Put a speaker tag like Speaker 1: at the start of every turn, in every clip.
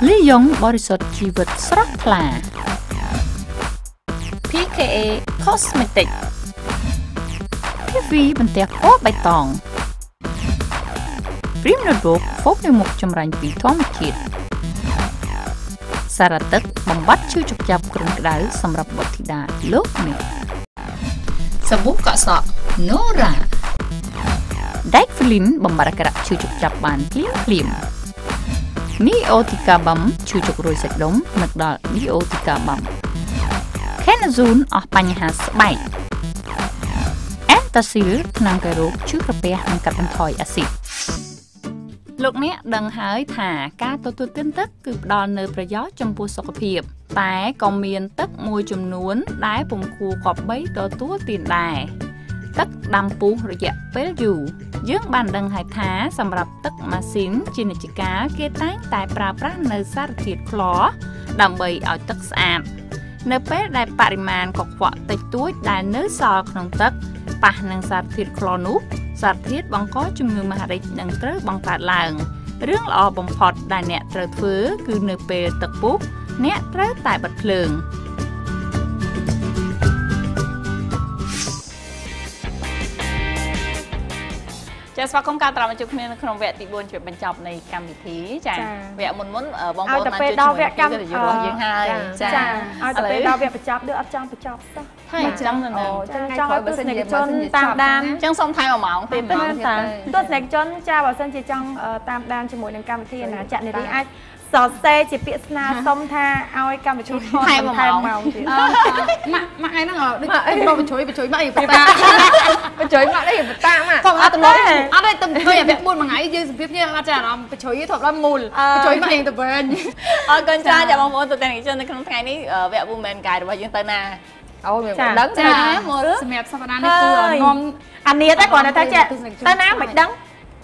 Speaker 1: លីយ៉ុងបរិសុទ្ធជីវិតស្រស់ថ្លា PKA Cosmetic ពីបន្ទះពណ៌បៃតង Prim Notebook ហ្វូកនៅមុខចម្រាញ់ពីធម្មជាតិសារ៉ាទឹកបំបត្តិឈឺចុកចាប់គ្រុនក្តៅសម្រាប់បុត្រធីតាលោកអ្នកសាប៊ូកក់សក់ Nora ដែកហ្វលីនបំបត្តិអាការៈឈឺចុកចាប់បានភ្លាមNeotica Bum ឈឺចុករួយសាច់ដុំនឹកដល់ Neotica Bum Kenazone អស់បញ្ហាស្បែក Antacid ថ្នាំកែរោគឈឺក្រពះនិងកាត់បន្ថយអាស៊ីតលោកអ្នកដឹងហើយថាការទទួលទានទឹកគឺផ្ដល់នូវប្រយោជន៍ចំពោះសុខភាពតែក៏មានទឹកមួយចំនួនដែលពុំគួរគប្បីទទួលទានដែរទឹកដាំពុះរយៈពេលយូរយើងបានដឹងហើយថាសម្រាប់ទឹកម៉ាស៊ីនជានិច្ចកាលគេតែងតែប្រើប្រាស់នៅសារធាតុក្លរដើម្បីឲ្យទឹកស្អាតនៅពេលដែលបរិមាណកខ្វក់តិចតួចដែលនៅសល់ក្នុងទឹកប៉ះនឹងសារធាតុក្លរនោះសារធាតុបង្កជំងឺមហារីកនឹងត្រូវបង្កើតឡើងរឿងល្អបំផុតដែលអ្នកត្រូវធ្វើគឺនៅពេលទឹកពុះអ្នកត្រូវតែបិទភ្លើងចាស្វាគមន៍ការត្រាំមកជួបគ្នានៅក្នុងវគ្គទី4ជួយបញ្ចប់នៃកម្មវិធីចាវគ្គមុនបងប្អូនបានជួយជាមួយកម្មវិធីរបស់យើងហើយចាឲ្យទៅពេលដល់វគ្គបញ្ចប់ឬអត់ចង់បញ្ចប់សោះហើយអញ្ចឹងនៅចង់ឲ្យទស្សនិកជនតាមដានអញ្ចឹងសូមថែម1ម៉ោងទៀតហ្មងទស្សនិកជនចាបើសិនជាចង់តាមដានជាមួយនឹងកម្មវិធីអាណាចក្រនារីអាចសរសេរជាពាក្យស្នើសុំថាឲ្យកម្មវិធីថែម1ម៉ោងទៀតម៉ាក់ឯហ្នឹងដូចបញ្ជួយមកអីបតាបញ្ជួយមកអីបតាមកផងអត់ទៅអត់ទេទៅឃើញវគ្គ4មួយថ្ងៃយើងសម្ភារគ្នាអត់ចាអារម្មណ៍បញ្ជួយធប់ដល់មូលបញ្ជួយមកអីទៅវិញអរគុណចាស់បងប្អូនទស្សនិកជននៅក្នុងថ្ងៃនេះវគ្គ Women Guide របស់យើងទៅណាអូយមិនដឹងចាមកសម្រាប់សប្តាហ៍នេះគឺនាំអានៀតតែគាត់ថាចេះទៅណាមិនដឹង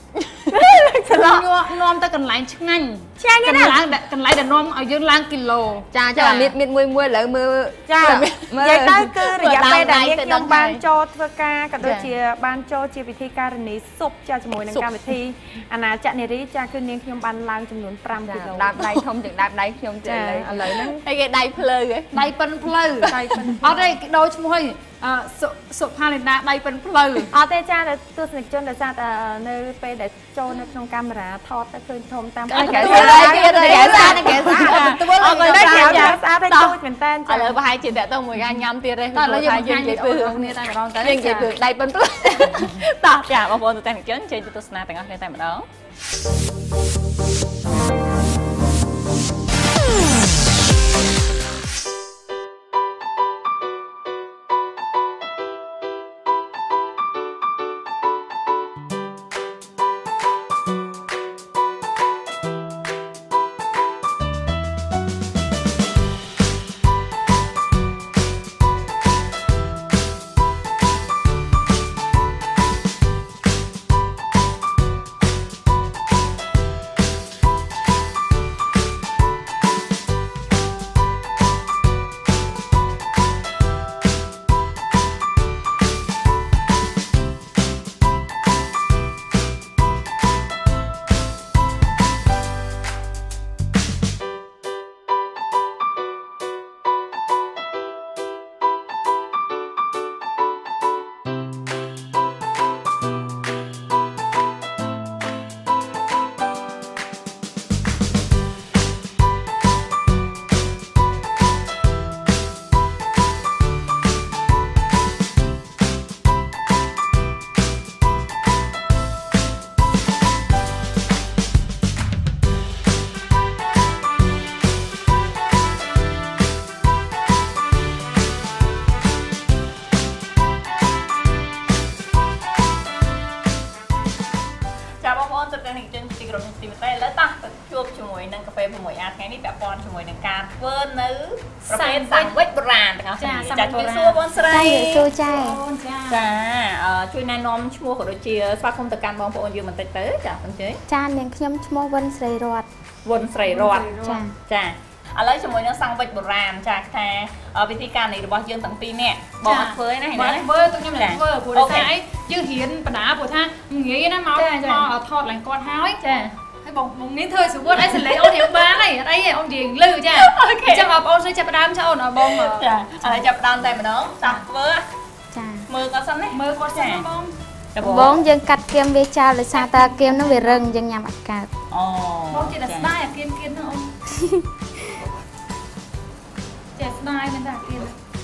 Speaker 1: នាំទៅកន្លែងឆ្ងាញ់កន្លែងដែលនាំឲ្យយើងឡើងគីឡូចាអានៀតមានមួយឥឡូវមើលចានិយាយទៅគឺរយៈពេលដែលខ្ញុំបានចូលធ្វើការក៏ដូចជាបានចូលជាវិធីការនីស៊ុបចាជាមួយនឹងកម្មវិធីអាណាចក្រនារីចាគឺនាងខ្ញុំបានឡើងចំនួន5គីឡូដើមដៃធំជាងដើមដៃខ្ញុំទេឥឡូវហ្នឹងហើយគេដៃភ្លៅដៃប៉ិនភ្លៅអត់ទេគេដូរឈ្មោះឲ្យសុផាលីណាដៃប៉ិនភ្លៅអត់ទេចាទស្សនិកជនដោយសារតែនៅពេលដែលចូលនៅក្នុងកាមេរ៉ាថតទៅឃើញធំតាមកែស្អាតទៀតកែស្អាតទទួលអរគុណចាស្អាតទេទូចមែនតើឥឡូវប្រហែលជាតើទៅមួយការញ៉ាំទៀតទេព្រោះថាយើងនិយាយពីរឿងគ្នាតែម្ដងទៅយើងនិយាយពីដៃប៉ិនភ្លៅតោះចាបងប្អូនទស្សនិកជនចេញទៅទស្សនាទាំងអស់គ្នាតែម្ដងជួយណែនាំឈ្មោះក៏ដូចជាស្វាគមន៍ទៅកាន់បងប្អូនយើងបន្តិចទៅចាអញ្ចឹងចានាងខ្ញុំឈ្មោះវុនស្រីរតវុនស្រីរតចាឥឡូវជាមួយនឹងសង្វិចបុរាណចាថាវិធីការនេះរបស់យើងទាំងពីរនាក់បងអត់ធ្វើទេណាហ្នឹងធ្វើទៅខ្ញុំមិនធ្វើព្រោះតែយើងរៀនបណ្ដាព្រោះថាងាយណាមកថតឡើងគាត់ហើយចា ហ
Speaker 2: ให้បងនេះធ្វើស្រួលអីសលេងអូនរៀងបានអីអត់អីអូនរៀងលឺចាអញ្ចឹងបងប្អូនចាប់ដើមចោលអូនបង
Speaker 1: ចាឥឡូវចាប់ដើមតែម្ដងចាប់ធ្វើ
Speaker 3: ចា
Speaker 1: មើលគាត់សិនណា
Speaker 2: មើលគាត់សិនបង
Speaker 3: បងយើងកាត់គៀមវាចោលដោយសារតែគៀមនោះវារឹងយើងញ៉ាំអត់កើត
Speaker 1: អូ
Speaker 2: បងចេះតែស្ដាយអាគៀមនោះអូនចេះស្ដាយមែនតាគៀម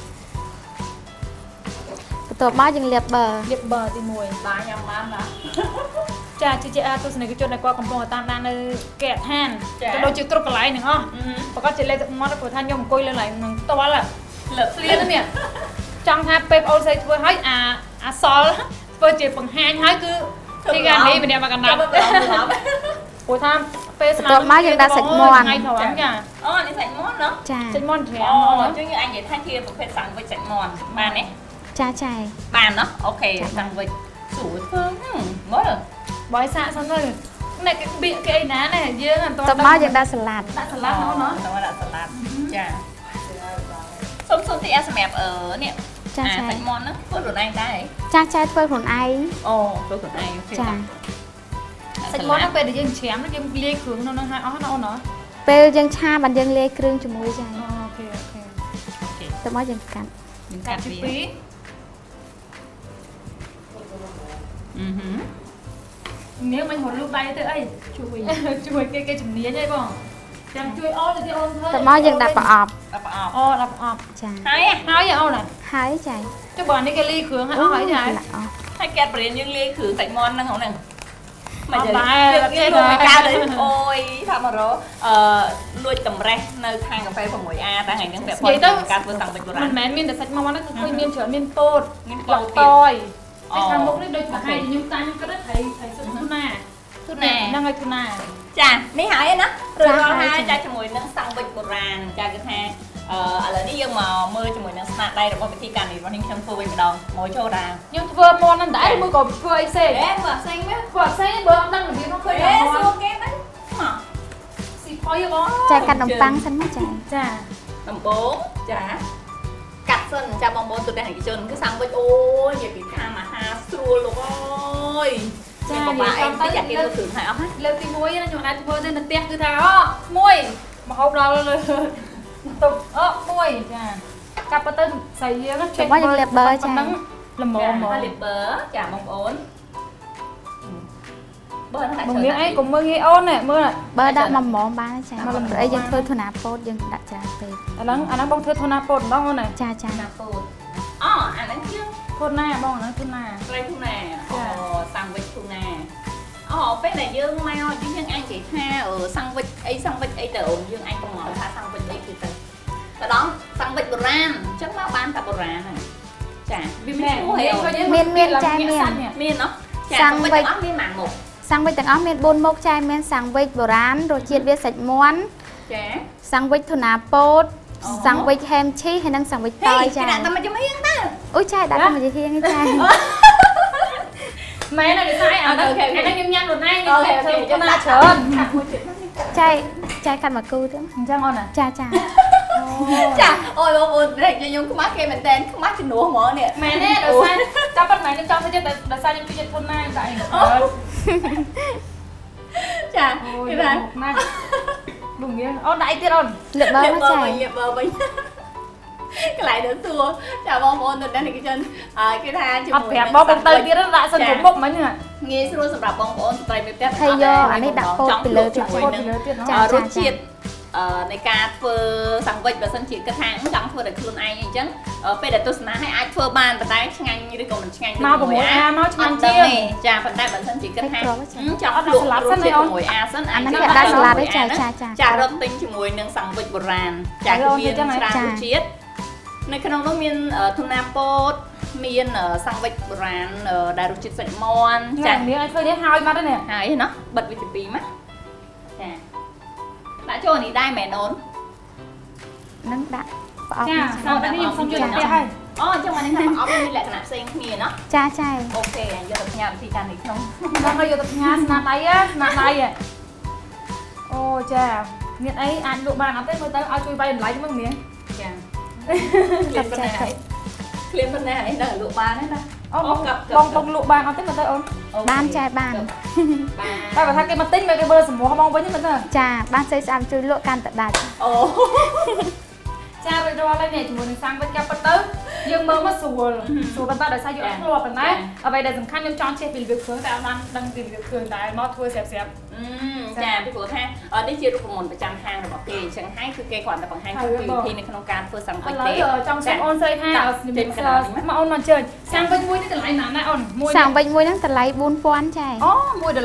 Speaker 3: បន្ទាប់មកយើងលាបប៊ឺ
Speaker 2: ទី1
Speaker 1: បាទញ៉ាំបានណា
Speaker 2: ចាជិះទស្សនិកជនដែលគាត់កំពុងតាមដាននៅគេឋានក៏ដូចជាគ្រប់កន្លែងទាំងអស់ប្រកាសជាលេខទឹកមាត់ព្រោះថាខ្ញុំអង្គុយលើកន្លែងនឹងផ្ទាល់លើភ្លៀននេះចង់ថាពេលអូនស្រីធ្វើឲ្យអាសល់ធ្វើជាបង្ហាញហើយគឺទីកានេះម្នាក់មកកណ្ដាប់ព្រោះថាពេលស្នាម
Speaker 3: មកយើងដាក់សាច់មាន់
Speaker 2: ថ្ងៃត្រង់ចា
Speaker 1: អូនេះសាច់មាន់ណា
Speaker 3: ចា
Speaker 2: សាច់មាន់ត្រាំ
Speaker 1: អូជួយយើងអាចនិយាយថាជាប្រភេទសាំងវិចសាច់មាន់បានទេ
Speaker 3: ចា
Speaker 1: បានណាអូខេសាំងវិចស្រួលធ្វើមើល
Speaker 2: បើឲ្យសាកសិនទៅនេះគេបៀកគេអីណាណែយើងអត់
Speaker 3: តមកយើងដាក់សាឡាត់
Speaker 2: ដាក់សាឡាត់ហ្នឹងណា
Speaker 1: ដាក់សាឡាត់ចាសុំទីសម្រាប់នេះ
Speaker 3: ចា
Speaker 1: សាច់មាន់ហ្នឹងធ្វើខ្លួនឯងដែរ
Speaker 3: ចាធ្វើខ្លួនឯង
Speaker 1: អូធ្វើខ្លួនឯង
Speaker 3: ចា
Speaker 2: សាច់មាន់ហ្នឹងពេលដែលយើងច្រាំយើងលាយគ្រឿងនៅហ្នឹងឲ្យអស់ណាអូនណា
Speaker 3: ពេលយើងឆាបានយើងលាយគ្រឿងជាមួយចា
Speaker 2: អូខេ
Speaker 3: តមកយើងកាត់
Speaker 2: វានាងមិនហត់លូកដៃទៅអីជួយគេជំនាញអីបងចាំជួយអូនទៅអូនធ្វើ
Speaker 3: តមកយើងដាក់ប្រអប់
Speaker 2: អូដាក់ប្រអប់
Speaker 3: ចា
Speaker 2: ហើយអូន
Speaker 3: ហើយចា
Speaker 2: ចុះបើនេះគេលាយគ្រឿងឲ្យអស់ហើយចា
Speaker 1: ហើយគេបរៀនយើងលាយគ្រឿងសាច់មាន់ហ្នឹងហ្នឹង
Speaker 2: មិនដែរ
Speaker 1: យើងលុយកាទៅអូយថាមករលួចតម្រេះនៅខាងកាហ្វេ 6A តែថ្ងៃហ្នឹងពាក់ព័ន្ធនឹងការធ្វើសាំងវិចបុរាណ
Speaker 2: មិនមែនមានតែសាច់មាន់ហ្នឹងគឺឃើញមានច្រើនមានពោតតយតែខាងមុខនេះដូចប្រហែលខ្ញុំតាំងគិតថាថៃសុទ្ធទូណាហ្នឹងហើយទូណា
Speaker 1: ចានេះហើយណារួចរាល់ហើយចាជាមួយនឹងសាំងវិចបុរាណចាគឺថាឥឡូវនេះយើងមកមើលជាមួយនឹងស្នាដៃរបស់វិធីការនេះរបស់ខ្ញុំធ្វើវិញម្ដងមកចូលតា
Speaker 2: ខ្ញុំធ្វើមាន់ហ្នឹងដែរឬមួយក៏ធ្វើអីផ្សេង
Speaker 1: ធ្វើផ្សេងមែន
Speaker 2: ធ្វើផ្សេងបើអត់ដឹងរបៀបនោះឃើញ
Speaker 1: មាន់សួរគេហ្នឹងស៊ីផុយបង
Speaker 3: ចាកាត់នំប៉័ងសិនមក
Speaker 2: ចា
Speaker 1: ដំបងចាកាត់សិនចាំបងប្អូនទស្សនិកជនគឺសាំងវិចអូយនិយាយពីថាមហាស្រួលលោកអើយ
Speaker 2: ចា
Speaker 1: បបាអីតិចអាគេធ្វើគ្រឿងហើយអស់ណា
Speaker 2: លើកទី1ខ្ញុំអាចធ្វើទៅនៅផ្ទះគឺថាមួយមកហូបដល់លើទុកមួយចាកាប់ទៅស្រីយើង
Speaker 3: ចាំមកយើងលាបប៊ឺចា
Speaker 2: ហ្នឹងល្មម
Speaker 1: មកលាបប៊ឺចាបងប្អូនប៊ឺហ្នឹងដាក់
Speaker 2: ច្រើនអីកុំមើលងាយអូនមើល
Speaker 3: ប៊ឺដាក់មកម៉មបានចាព្រោះអីយើងធ្វើធូណាពោតយើងដាក់ច្រើនពេក
Speaker 2: អាហ្នឹងបងធ្វើធូណាពោតម្ដងអូន
Speaker 3: ចា
Speaker 1: ធូណាពោតអូអាហ្នឹងជាង
Speaker 2: ធូណាបងហ្នឹងធូណា
Speaker 1: ត្រីធូណាអូសាំងវិចធូណាអូពេលដែលយើងមកយើងអាចនិយាយថាសាំងវិចអីទៅអូនយើងអាចកំងល់ថាសាំងវិចអីគឺទៅដល់សាំងវិចបុរាណអញ្ចឹងមកបានតែបុរាណហ្នឹងចាវាមានឈ្មោះអី
Speaker 3: មានចា
Speaker 1: មានណោះចាសាំងវិចទាំងអស់មានប៉ុន្មានមុខ
Speaker 3: សាំងវិចទាំងអស់មាន4មុខចាមានសាំងវិចបុរាណរសជាតិវាសាច់មាន់
Speaker 1: ចា
Speaker 3: សាំងវិចធូណាពោតសាំងវិចហែមឈីហើយនិងសាំងវិចតយចា
Speaker 1: ដាក់តែមួយចំហៀងទៅ
Speaker 3: អូយចាដាក់តែមួយចំហៀងចា
Speaker 2: មែនហើយស្អីអាហ្នឹងខ្ញុំញ៉ាំខ្លួនឯងធ្វើចំណាច្រើន
Speaker 3: ចាកាត់មកគូទៅ
Speaker 2: អញ្ចឹងអូន
Speaker 3: ចា
Speaker 1: ចាអូយបងប្អូនខ្ញុំខ្មាស់គេមែនតើខ្មាស់ជំនួសហ្មងនេះ
Speaker 2: មែនទេដោយសារចាំប៉ុន្មានខ្ញុំចង់ទៅចិត្តដោយសារខ្ញុំជួយចិត្តខ្លួនណាតែ
Speaker 1: ចាគឺថា
Speaker 2: ណាđúng nghĩaអូនដាក់អីទៀតអូន
Speaker 3: លើកប៊ឺមកចា
Speaker 1: លើកប៊ឺវិញកន្លែងទៅសួរចាបងប្អូនទៅនេះគេចឹងគេថា
Speaker 2: ជាមួយអត់ប្រាប់បងទៅទៀតដាក់សិនមុខមិញ
Speaker 1: ងាយស្រួលសម្រាប់បងប្អូនស្ត្រីនៅផ្ទះ
Speaker 3: ហើយយកអានេះដាក់ពោតពីលើទៀត
Speaker 1: ចារសជាតិនៃការធ្វើសាំងវិចបើសិនជាគិតថាចង់ធ្វើតែខ្លួនឯងអញ្ចឹងពេលដែលទស្សនាឲ្យអាចធ្វើបានប៉ុន្តែឆ្ងាញ់ឬក៏មិនឆ្ងាញ់
Speaker 2: មក6Aមកឆ្ងាញ់ជាង
Speaker 1: ចាប៉ុន្តែបើសិនជាគិតថាចង់
Speaker 2: អត់ដាក់សាឡាត់សិនអូន
Speaker 1: 6A សិន
Speaker 3: អានេះគេដាក់សាឡាត់ទេ
Speaker 1: ចារត់ទិញជាមួយនឹងសាំងវិចបុរាណចាគឺមានច្រើនរសជាតិនៅក្នុងនោះមានទូណាពោតមានសាំងវិចបុរាណដែលរសជាតិសាច់មាន់
Speaker 2: ចានេះឲ្យឃើញហើយមកនេះ
Speaker 1: ហើយណាបិទវាជាពីរមកចាដាក់ចូលនេះដែរមែនអូន
Speaker 3: នឹងដាក់ប្រអប់
Speaker 2: ចាអូននេះខ្ញុំសុំជួយទៅផ្ទះហើយ
Speaker 1: អូអញ្ចឹងមកនេះថាប្រអប់មានលក្ខណៈផ្សេងគ្នាណា
Speaker 3: ចា
Speaker 1: អូខេយកទៅផ្ញើវិធីការនេះក្នុង
Speaker 2: បងឲ្យយកទៅផ្ញើស្នាដៃអូចាមានអីអាចលក់បានអត់ទេមើលទៅឲ្យជួយបាយតម្លៃមើលមាន
Speaker 1: ចាឃ្លានប៉ុណ្ណាហើយឃ្លានប៉ុណ្ណាហើយដល់លក់បានទេណា
Speaker 2: បងលក់បានអត់ទេមើលទៅអូន
Speaker 3: បានចាបាន
Speaker 2: តែបើថាគេមកទិញមកគេមើលសម្បូរបងវិញមើលទៅ
Speaker 3: ចាបានស្អីស្អាតជួយលក់កាន់តែដាច់
Speaker 2: អូចារួចរាល់ហើយនេះជាមួយនឹងសាំងវិញកាប់ប៉ុតទៅយើងមើលមកស្រួលប៉ុន្តែដោយសារយើងអត់ធ្លាប់ប៉ុន្តែអ្វីដែលសំខាន់ខ្ញុំចង់ជិះពីរបៀបធ្វើតែអត់បានដឹងពីរបៀបធ្វើតែមកធ្វើស្រាប់
Speaker 1: ចាពីព្រោះថានេះជារូបមន្តប្រចាំហាងរបស់គេអញ្ចឹងហើយគឺគេគ្រាន់តែបង្ហាញពីវិធីនៅក្នុងការធ្វើសាំងវិចទេ
Speaker 2: ចង់សុំអូនស្រីថាមកអូនមកអញ្ជើញសាំងវិចមួយនេះតម្លៃណាស់ណាអូន
Speaker 3: សាំងវិចមួយហ្នឹងតម្លៃ4000ចា
Speaker 2: អូ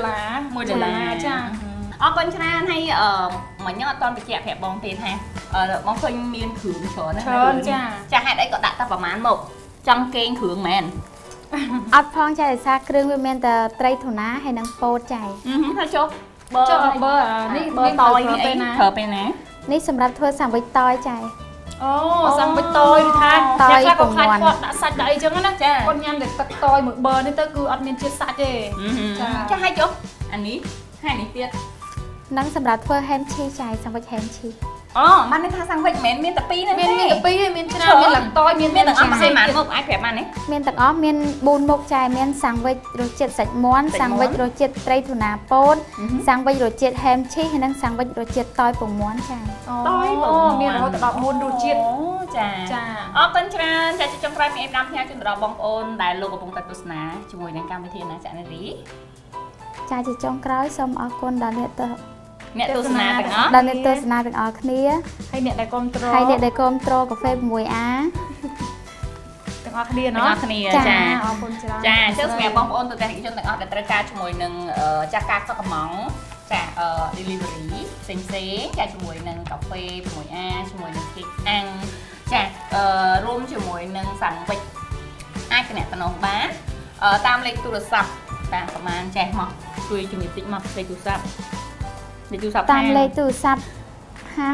Speaker 2: $1ចា
Speaker 1: អរគុណច្រើនហើយមិញអត់តន់បញ្ជាក់ប្រាប់បងទេថាបងឃើញមានគ្រឿងច្រើនណាចាហេតុអីក៏ដាក់តែប្រហែលមកចង់កេងគ្រឿងមែន
Speaker 3: អត់ផងចាដោយសារគ្រឿងវាមានតែត្រីធូណាហើយនឹងពោតចា
Speaker 1: ហើយចុះ
Speaker 2: បើនេះ
Speaker 1: តយនេះអីប្រើពេលណា
Speaker 3: នេះសម្រាប់ធ្វើសាំងវិចតយចា
Speaker 2: អូសាំងវិចតយឬថាអ្នកខ្លះក៏ខ្លាចគាត់ដាក់សាច់ដាក់អីចឹងណាគាត់ញ៉ាំតែទឹកតយមួយបឺនេះទៅគឺអត់មានជាតិសាច់ទេ
Speaker 1: ចាហើយចុះអានេះហើយនេះទៀត
Speaker 3: នឹងសម្រាប់ធ្វើ ham cheese ចាសាំងវិច ham cheese
Speaker 1: អូបានន័យថាសាំងវិចមិនមែនមានតែ2ហ្នឹងទេ
Speaker 2: មានតែ2ហើយមានច្រើនមានឡើងតយមាន
Speaker 1: ទាំងអស់ផ្សេងប៉ុន្មានមុខអាចប្រាប់បានទេ
Speaker 3: មានទាំងអស់មាន4មុខចាមានសាំងវិចរសជាតិសាច់មាន់សាំងវិចរសជាតិត្រីធូណាពោតសាំងវិចរសជាតិ ham cheese ហើយនិងសាំងវិចរសជាតិតយពងមាន់ចា
Speaker 1: តយពង
Speaker 2: មានរហូតដល់14រសជាតិ
Speaker 1: ចាអរគុណច្រើនចាចុងក្រោយមានអេមដាំផ្ញើជូនដល់បងប្អូនដែលលោកកំពុងតែទស្សនាជាមួយនឹងកម្មវិធីណាចានារី
Speaker 3: ចាជាចុងក្រោយសូមអរគុណដល់អ្នក
Speaker 1: ទស្សនាទាំងអស់
Speaker 3: ដល់អ្នកទស្សនាទាំងអស់គ្នា
Speaker 2: ហើយអ្នកដែលគាំទ្រ
Speaker 3: កាហ្វេ 6A
Speaker 2: ទាំងអស់គ្នា
Speaker 1: ទាំងអស់គ្នាចា
Speaker 2: អរគុណច្រើន
Speaker 1: ចាអញ្ចឹងសម្រាប់បងប្អូនទស្សនិកជនទាំងអស់ដែលត្រូវការជាមួយនឹងចាស់ការសក់កំងចា delivery ផ្សេងចាជាមួយនឹងកាហ្វេ 6A ជាមួយនឹង cake អាំងចារួមជាមួយនឹងសាំងវិចអាចតំណបានតាមលេខទូរស័ព្ទតាមប្រហែលចេះមកជួយជំរាបតិចមកលេខទូរស័ព្ទ
Speaker 3: តាមលេខទូរស័ព្ទហាង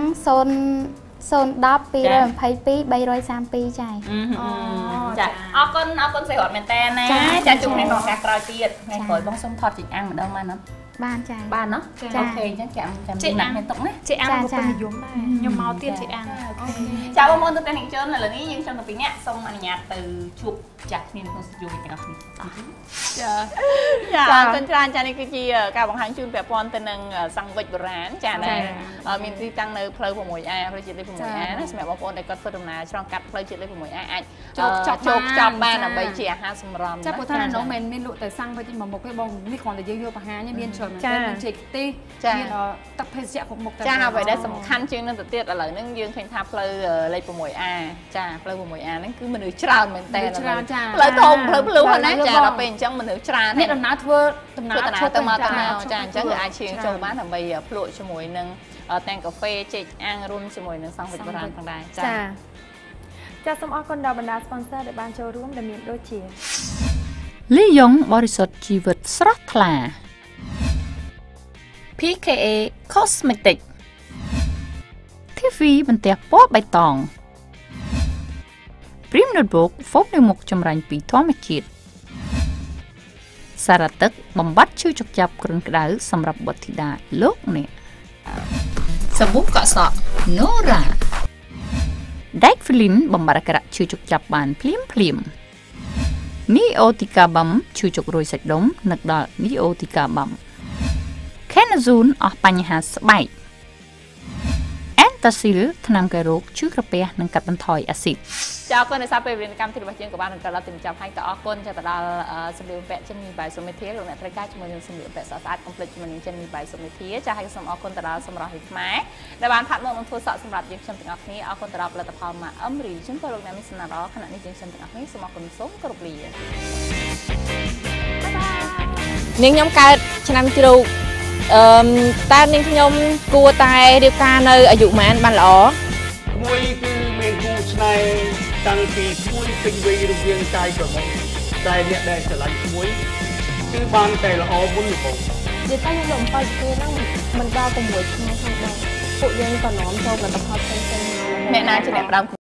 Speaker 3: 010 222 332ចា
Speaker 1: ចាអរគុណស្រីរតមែនតើណាចាជួបគ្នាក្នុងឱកាសក្រោយទៀតថ្ងៃក្រោយបងសុំថតជីកអាំងម្ដងបានអត់
Speaker 3: បានចា
Speaker 1: បានណោះអូខេអញ្ចឹងចាំដាក់មានទុកណា
Speaker 2: ជីអាំងក៏ពេញនិយមដែរខ្ញុំមកទៀតជីអាំង
Speaker 1: ចាបងប្អូនទស្សនិកជនឥឡូវនេះយើងចង់ទៅពីអ្នកសូមអនុញ្ញាតទៅជួបចាស់គ្នាក្នុងស្ទូឌីយោទាំងអស់គ្នាចាអរគុណច្រើនចានេះគឺជាការបង្ហាញជូនពាក់ព័ន្ធទៅនឹងសាំងវិចបុរាណចាណាមានទីតាំងនៅផ្លូវ 6A ផ្លូវជាតិលេខ 6A ណាសម្រាប់បងប្អូនដែលគាត់ធ្វើដំណើរឆ្លងកាត់ផ្លូវជាតិលេខ 6A អាចជោគចាប់បានដើម្បីជាអាហារសម្រន់
Speaker 2: ចាព្រោះថានៅនោះមិនមានលក់តែសាំងវិចមួយមុខទេបងនេះគ្រាន់តែយើងយកបង្ហាញមានច្រើនមែនទេមានចេកខ្ទិះមានទឹកភេសជ្ជៈគ្រប់មុខ
Speaker 1: តែចាអ្វីដែលសំខាន់ជាងនឹងទៅទៀតឥឡូវហ្នឹងយើងឃើញថាផ្លូវលេខ 6A ចាផ្លូវ 6A ហ្នឹងគឺមនុស្សច្រើនមែនតើផ្លូវធំផ្លូវភ្លឺហ្នឹងណាចាដល់ពេលអញ្ចឹងមនុស្សច្រើន
Speaker 2: អ្នកដំណើរធ្វើដំណើរ
Speaker 1: ទៅមកចាអញ្ចឹងគឺអាចឈៀងចូលបានដើម្បីភ្លក់ជាមួយនឹងទាំងកាហ្វេចេកអាំងរួមជាមួយនឹងសាំងវិចបុរាណផងដែរ
Speaker 2: ចាសូមអរគុណដល់បណ្ដា sponsor ដែលបានចូលរួមដែលមានដូចជា
Speaker 1: លីយ៉ុងបរិសុទ្ធជីវិតស្រស់ថ្លា PKA Cosmetic TV បន្ទះពណ៌បៃតង Prim Notebook ហ្វូមនៅមុខចម្រាញ់ពីធម្មជាតិសារទឹកបំបត្តិឈឺចុកចាប់គ្រុនក្តៅសម្រាប់បុត្រធីតាលោកអ្នកសាប៊ូកក់សក់ Nora Diclofenac បំបត្តិអាការៈឈឺចុកចាប់បានភ្លាម Neotica Balm ឈឺចុករួយសាច់ដុំនឹកដល់ Neotica Balm Kenazone អស់បញ្ហាស្បែក Antasil ថ្នាំកែរោគឈឺក្រពះនិងកាត់បន្ថយអាស៊ីតចាអរគុណដែលសាពេលវេលាកម្មវិធីរបស់យើងក៏បានបន្តដល់ទីបញ្ចប់ហើយក៏អរគុណចាទៅដល់សម្លៀកបំពាក់ចិនមីបាយសុមិធាលោកអ្នកត្រូវការជាមួយនឹងសម្លៀកបំពាក់ស្អាតកុំភ្លេចជាមួយនឹងចិនមីបាយសុមិធាចាហើយសូមអរគុណទៅដល់សម្រាប់ហេតុខ្មែរដែលបានផាត់មកនឹងធ្វើសក់សម្រាប់យើងខ្ញុំទាំងអស់គ្នាអរគុណទៅដល់ផលិតផលម៉ាអឹមរីជូនទៅលោកអ្នកមានសំណាក់ល្អខណៈនេះយើងខ្ញុំទាំងអស់គ្នាសូមអរគុណសូមគោរពលានាងខ្ញុំកើតឆ្នាំជ្រូកតើនាងខ្ញុំគួរតែរៀបការនៅអាយុប៉ុន្មានបានល្អ
Speaker 4: ក្មួយគឺមានគូស្នេហ៍តាំងពីក្មួយពេញវ័យរវាងកាយក្រមុំតែអ្នកដែលស្រឡាញ់ក្មួយគឺបានតែល្អមុនដំបូង
Speaker 2: និយាយតែខ្ញុំ7ពេលហ្នឹងមិនដល់6ឆ្នាំផងដែរពួកយើងក៏នាំចូលផលិតផលផ្សេងៗ
Speaker 1: អ្នកណាជាអ្នកផ្ដើម